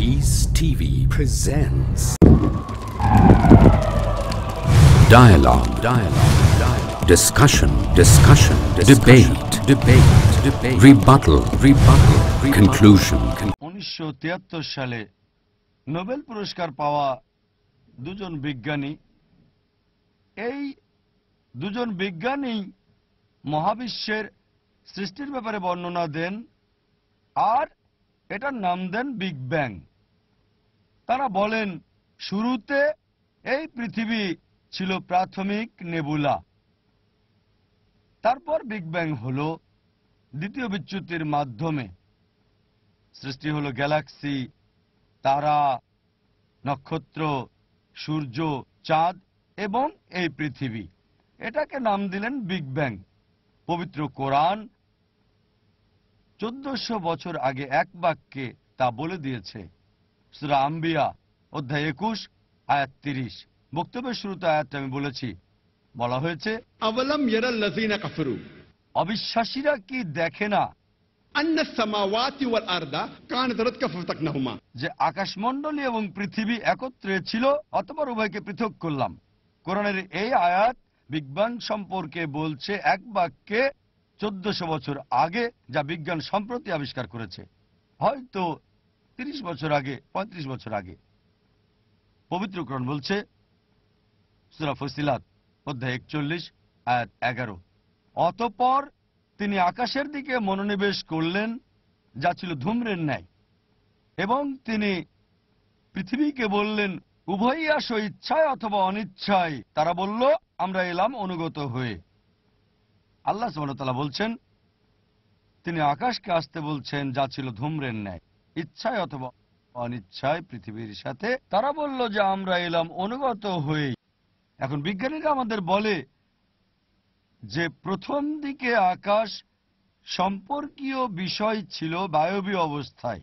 Peace TV presents Dialogue. Discussion. Debate. Rebuttal. Conclusion. 1973 সালে Nobel পুরস্কার পাওয়া দুজন বিজ্ঞানী, এই দুজন বিজ্ঞানী মহাবিশ্বের সৃষ্টির ব্যাপারে বর্ণনা দেন আর এটার নাম দেন বিগ ব্যাং। তারা বলেন শুরুতে এই পৃথিবী ছিল প্রাথমিক নেবুলা, তারপর বিগ ব্যাং হলো দ্বিতীয় বিচ্যুতির মাধ্যমে সৃষ্টি হলো গ্যালাক্সি, তারা, নক্ষত্র, সূর্য, চাঁদ এবং এই পৃথিবী। এটাকে নাম দিলেন বিগ ব্যাং। পবিত্র কোরআন 1400 বছর আগে এক বাক্যে তা বলে দিয়েছে। সূরা আম্বিয়া অধ্যায় 21 আয়াত 30। বক্তব্যের শুরুতে আয়াতটা আমি বলেছি, বলা হয়েছে আওয়ালাম ইয়ারাল্লাযীনা কাফারু, অবিশ্বাসীরা কি দেখে না আন্নাস সামাওয়াতি ওয়াল আরদা কানাত রাতকা ফাতাকনাহুমা, যে আকাশমণ্ডলী এবং পৃথিবী একত্রে ছিল অতঃপর উভয়কে পৃথক করলাম। কোরআনের এই আয়াত বিগ ব্যাং সম্পর্কে বলছে এক বাক্যে 1400 বছর আগে, যা বিজ্ঞান সম্প্রতি আবিষ্কার করেছে, হয়তো 30 বছর আগে, 35 বছর আগে। পবিত্র কোরআন বলছে সূরা ফুসিলাত অধ্যায় 41 আয়াত 11, অতঃপর তিনি আকাশের দিকে মনোনিবেশ করলেন যা ছিল ধূম্রের ন্যায়, এবং তিনি পৃথিবীকে বললেন উভয়ই আসো ইচ্ছায় অথবা অনিচ্ছায়। তারা বলল আমরা এলাম অনুগত হয়ে। আল্লাহ সুবহানাহু ওয়া তাআলা বলছেন তিনি আকাশকে আসতে বলছেন যা ছিল ধূম্রের ন্যায়, ইচ্ছায় অথবা অনিচ্ছায় পৃথিবীর সাথে। তারা বলল যে আমরা এলাম অনুগত হয়ে। এখন বিজ্ঞানীরা আমাদের বলে যে প্রথম দিকে আকাশ সম্পর্কীয় বিষয় ছিল বায়বীয় অবস্থায়।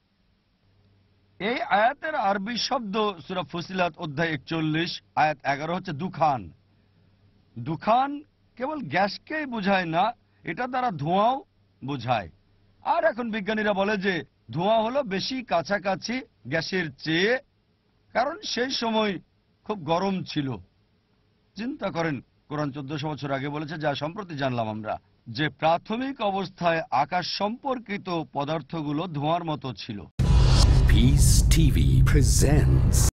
এই আয়াতের আরবি শব্দ সূরা ফুসিলাত অধ্যায় 41 আয়াত 11 হচ্ছে দুখান। দুখান কেবল গ্যাসকেই বোঝায় না, এটা দ্বারা ধোঁয়াও বোঝায়। আর এখন বিজ্ঞানীরা বলে যে ধোঁয়া হলো বেশি কাছাকাছি গ্যাসের চেয়ে, কারণ সেই সময় খুব গরম ছিল। চিন্তা করেন, কোরআন 1400 বছর আগে বলেছে, যা সম্প্রতি জানলাম আমরা, যে প্রাথমিক অবস্থায় আকাশ সম্পর্কিত পদার্থগুলো ধোঁয়ার মতো ছিল। Peace TV presents